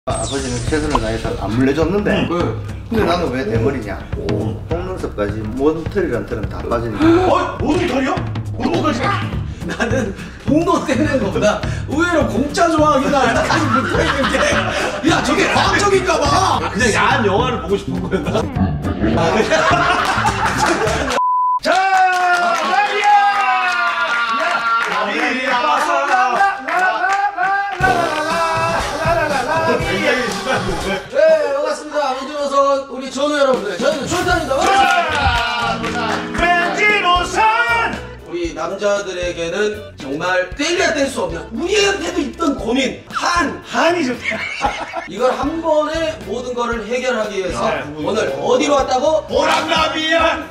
아버지는 최선을 다해서 안 물려줬는데 근데 나는 왜 대머리냐? 속눈썹까지 모든 털이란 털은 다 빠지니까. 모든 털이요? 모든 털이? 나는 봉도 떼는 거보다 의외로 공짜 좋아하기는 아직까지 못하겠는 게, 야 저게 과학적인가 봐. 그냥 야한 영화를 보고 싶은 거였나? 자! 네, 반갑습니다. 멘지노선 우리 전우 여러분들, 저희는 출탄입니다. 멘지노선! 우리 남자들에게는 정말 뗄래야 뗄 수 없는, 우리한테도 있던 고민 한이 좋다. 이걸 한 번에 모든 거를 해결하기 위해서 오늘 어디로 왔다고? 보람라비안!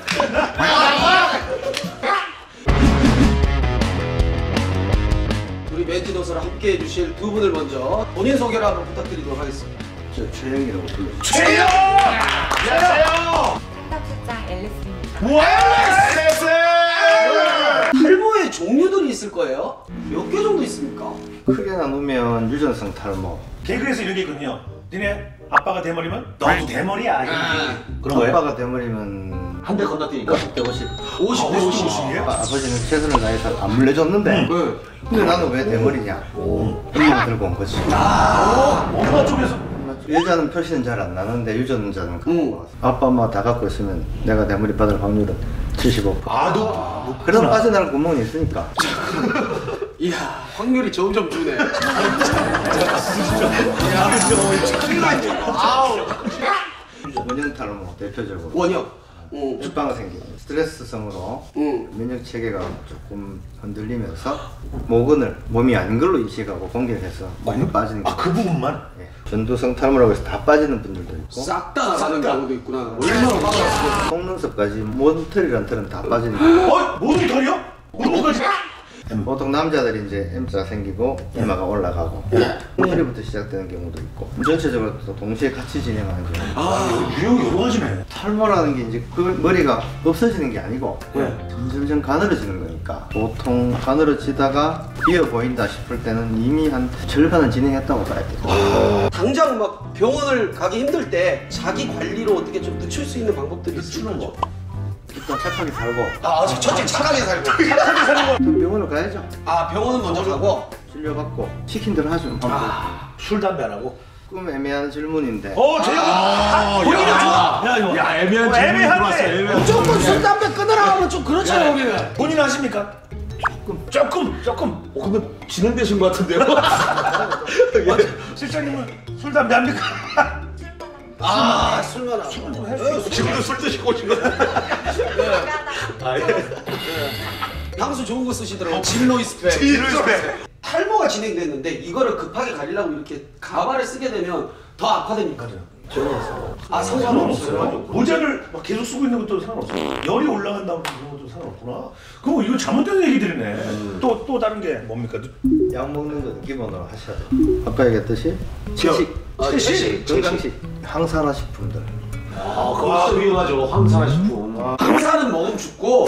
우리 멘지노선을 함께 해주실 두 분을 먼저 본인 소개를 한번 부탁드리도록 하겠습니다. 저 최영이라고 불러요. 최영! 안녕하세요! 상담실장 앨리스입니다. 앨리스! 탈모의 종류들이 있을 거예요. 몇 개 정도 있습니까? 크게 나누면 유전성 탈모. 개그에서 이런 게 있거든요. 니네 아빠가 대머리면 너도 대머리야. 그런 거예요? 아빠가 대머리면 한 대 건너뛰니까 50대 50. 50대 50. 50이에요? 아버지는 최선을 다해서 안 물려줬는데 근데 나는 왜 대머리냐? 엄마가 들고 온 거지. 엄마 쪽에서 여자는 표시는 잘 안 나는데 유전자는 갖고 왔어. 아빠 엄마 다 갖고 있으면 내가 대머리 받을 확률은 75%. 너 그래도 빠져나갈 구멍이 있으니까. 이야, 확률이 점점 주네. 원형 탈모 대표적으로 원형. 죽방가 생기고 스트레스성으로 면역 체계가 조금 흔들리면서 모근을 몸이 아닌 걸로 인식하고 공격해서 많이 빠지는 거. 그 부분만? 예. 전두성 탈모라고 해서 다 빠지는 분들도 있고 싹 다 나가는 경우도 있구나. 얼마나 빠졌어. 속눈썹까지 모든 털이란 털은 다 빠지니까. 모든 털이요? 모든 털이? 보통 남자들이 이제 M자가 생기고 이마가 올라가고 머리부터 시작되는 경우도 있고 전체적으로 또 동시에 같이 진행하는 경우. 유형이 여러 가지네. 탈모라는 게 이제 그 머리가 없어지는 게 아니고 점점 가늘어지는 거니까 보통 가늘어지다가 비어 보인다 싶을 때는 이미 한 절반은 진행했다고 봐야 돼요. 당장 막 병원을 가기 힘들 때 자기 관리로 어떻게 좀 늦출 수 있는 방법들이 있을까요? 뭐 일단 착하게 살고 첫째 착하게 살고. 그럼 병원을 가야죠. 병원은 먼저 가고. 진료받고 시킨 대로 하죠. 술, 담배 안 하고? 좀 애매한 질문인데 제가 본인은 좋아! 야, 애매한 질문이 들어왔어. 무조건 술 담배 끊으라 하면 좀 그렇잖아요, 우리는. 본인 하십니까? 조금. 그러면 진행되신 것 같은데요? 실장님은 술, 담배 합니까? 술만 하고. 지금도 술 드시고 오신 거예요? 향수 좋은 거 쓰시더라고요. 진로이스펙. 탈모가 진행됐는데 이거를 급하게 가리려고 이렇게 가발을 쓰게 되면 더 악화됩니까? 상관없어요. 모자를 막 계속 쓰고 있는 것도 상관없어요. 열이 올라간다고 그런 것도 상관없구나. 그럼 이거 잘못된 얘기들이네. 또 다른 게 뭡니까? 약 먹는 건 기본으로 하셔야 돼요. 아까 얘기했듯이 채식, 건강식, 항산화 식품들. 그거 위험하죠. 황산화 식품. 항산은 먹으면 죽고.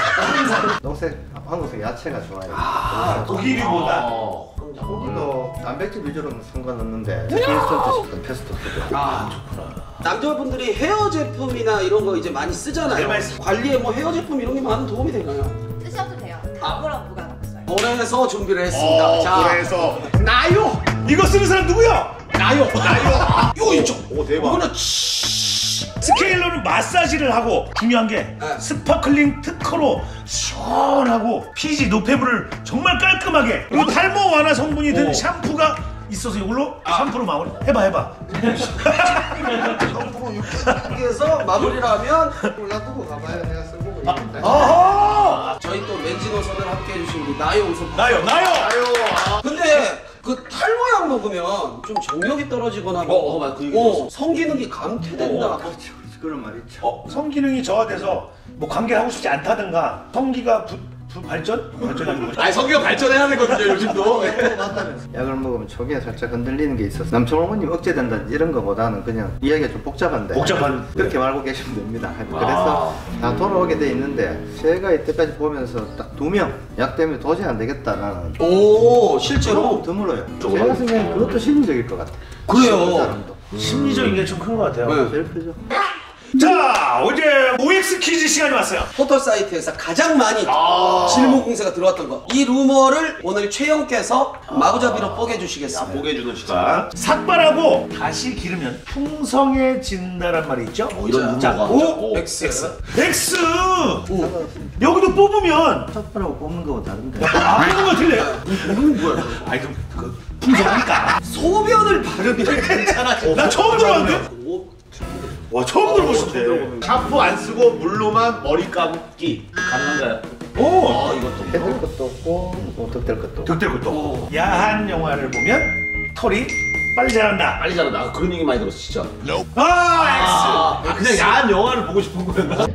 한국생 야채가 좋아요. 고기류보다. 고기도 단백질 위주로는 상관없는데 인스턴트 식품, 패스트푸드. 남자분들이 헤어 제품이나 이런 거 이제 많이 쓰잖아요. 관리에 뭐 헤어 제품 이런 게 많은 도움이 되나요? 쓰셔도 돼요. 다음으로 누가 없어요. 그래서 준비를 했습니다. 자, 그래서 나요. 이거 쓰는 사람 누구야? 나요. 이거 있죠. 오, 대박. 이거는 스케일러는 마사지를 하고 중요한 게 스파클링 특허로 시원하고 피지 노폐물을 정말 깔끔하게 그리고 탈모 완화 성분이 든 샴푸가 있어서 이걸로 샴푸로 마무리 해봐. 이렇게 해서 마무리를 하면 놔두고 가봐요. 내가 써보고 있는데. 저희 또 멘지노선을 함께 해주신 우리 나요 우선. 나요. 근데 그 탈모약 먹으면 좀 정력이 떨어지거나 성기능이 감퇴된다. 그런 말 있죠. 성기능이 저하돼서 뭐 관계를 하고 싶지 않다든가 성기가 발전이 아니고 아니 성격 발전해야 되거든요 요즘도. 약을 먹으면 촉에 살짝 흔들리는 게 있어서 남촌 어머님 억제된다 이런 거보다는 그냥 이야기가 좀 복잡한데 복잡한 그렇게 말고 계시면 됩니다. 그래서 다 돌아오게 돼 있는데 제가 이때까지 보면서 딱 2명 약 때문에 도저히 안 되겠다 나는 오 실제로 드물어요. 제가 생각엔 그것도 심리적일 것 같아. 그래요. 그 사람도. 심리적인 게 좀 큰 것 같아요. 네. 제일 크죠. 자, 이제 OX 퀴즈 시간이 왔어요. 포털 사이트에서 가장 많이 질문 공세가 들어왔던 거. 이 루머를 오늘 최영께서 마구잡이로 뽀개주시겠습니다. 보게 해주는 시간. 삭발하고 다시 기르면 풍성해진다란 말이 있죠? 이런 자, 루머가. O, X. X. 여기도 뽑으면 삭발하고 뽑는 거하고 다른데. 뽑는 거 틀려요? 이건 뭐야? 아니 그 풍성하니까. 소변을 바르면 괜찮아져. 나 처음 들어봤는데? 와, 처음 들어보신데. 샴푸 안 쓰고 물로만 머리 감기 가능한가요? 오, 이것도. 해될 것도 없고 뭐 득될 것도 없고. 득될 것도. 야한 영화를 보면 털이 빨리 자란다. 빨리 자라. 나 그런 얘기 많이 들었어 진짜. 아, 그냥 야한 영화를 보고 싶은 거였나?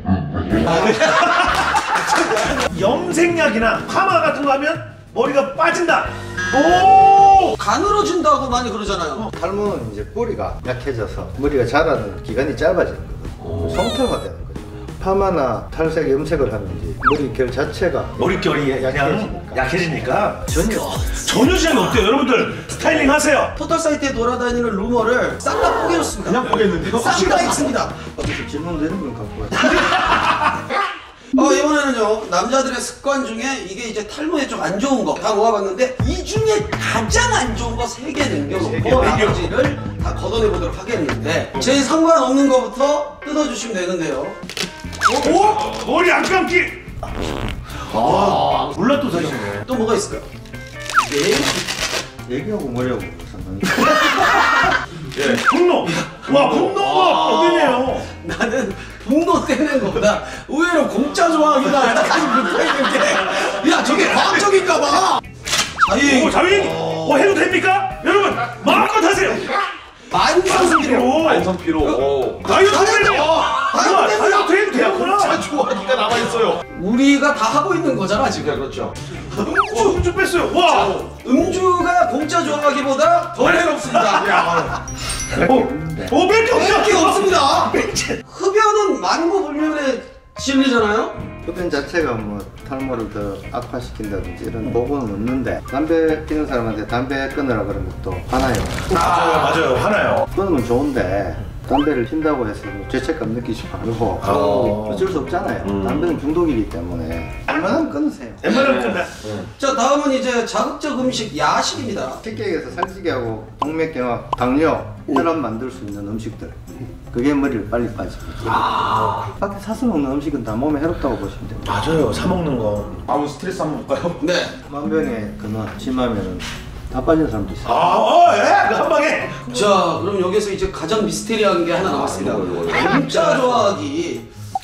X. 염색약이나 파마 같은 거 하면 머리가 빠진다. 오! 가늘어진다고 많이 그러잖아요. 탈모는 이제 뿌리가 약해져서 머리가 자라는 기간이 짧아지는 거거든요. 성태화되는 거죠. 파마나 탈색, 염색을 하면 이제 머리결 자체가 머릿결이 그냥 약해지니까 전혀 전혀 지장이 없대요. 여러분들 스타일링 하세요. 포털 사이트에 돌아다니는 루머를 싹 다 뽀개줬습니다. 그냥 보겠는데요? 싹 다 있습니다. 어디서 질문도 이런 걸 갖고 와요. 이번에는요 남자들의 습관 중에 이게 이제 탈모에 좀 안 좋은 거 다 모아봤는데 이 중에 가장 안 좋은 거 3개 남겨놓고 나머지를 다 걷어내보도록 하겠는데 제일 상관없는 거부터 뜯어주시면 되는데요. 오! 머리 안 감기! 와, 몰랐던 사실이네. 또 뭐가 있을까요? 얘기하고 머리하고 상관이 분노! 와, 분노가 어디네요? 나는 분노 떼는 거보다 의외로 공짜 좋아하기가 약간 붙어있는데 야 저게 과학적인가 봐. 오, 자위! 해도 됩니까? 여러분, 마음껏 하세요! 만성피로 만성피로. 다이어트 해요! 다이어트 다이어트 해도 되구나! 자 좋아하기가 남아있어요. 우리가 다 하고 있는 거잖아 지금. 그렇죠. 음주 뺐어요! 와! 음주가 공짜 좋아하기보다 더 해롭습니다. 오백 할 게 없습니다. 흡연은 만고불면의 진리잖아요. 흡연 자체가 뭐 탈모를 더 악화시킨다든지 이런 보고는 없는데 담배 피는 사람한테 담배 끊으라 그러면 또 화나요. 맞아요. 하나요. 끊으면 좋은데 담배를 핀다고 해서 뭐 죄책감 느끼지 말고 어쩔 수 없잖아요. 담배는 중독이기 때문에 웬만하면 끊으세요. 웬만하면 끝나. 자 다음은 이제 자극적 음식 야식입니다. 식객에서 살찌게 하고 동맥경화, 당뇨, 혈압 만들 수 있는 음식들 그게 머리를 빨리 빠집니다. 밖에 사서 먹는 음식은 다 몸에 해롭다고 보시면 됩니다. 맞아요. 사 먹는 거. 아무 스트레스 한번 볼까요? 네. 만병의 근원 심하면은 다 빠지는 사람도 있어요. 예? 그 한 방에. 자 그럼 여기서 이제 가장 미스테리한 게 하나 남았습니다. 공짜 좋아하기.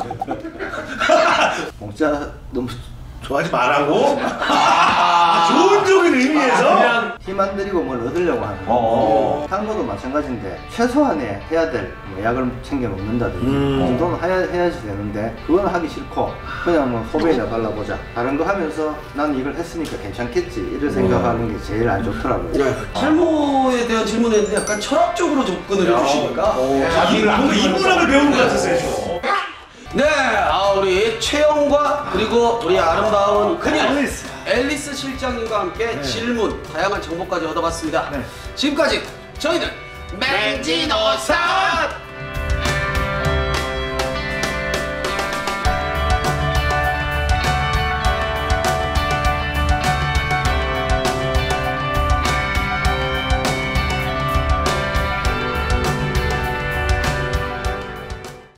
공짜 너무 좋아하지 말라고? 좋은 쪽인 의미에서? 힘 안 들이고 뭘 얻으려고 하는 거. 탈모도 마찬가지인데 최소한의 해야 될 뭐 약을 챙겨 먹는다든지 그 정도는 해야지 되는데 그건 하기 싫고 그냥 뭐 소변이나 발라보자 다른 거 하면서 나는 이걸 했으니까 괜찮겠지 이런 생각하는 게 제일 안 좋더라고요. 네. 탈모에 대한 질문했는데 약간 철학적으로 접근을 해주시니까 인문학을 배우는 것 같았어요. 네, 우리 최영과 그리고 우리 아름다운 그녀 앨리스 실장님과 함께 질문, 다양한 정보까지 얻어봤습니다. 지금까지 저희는 맹지노선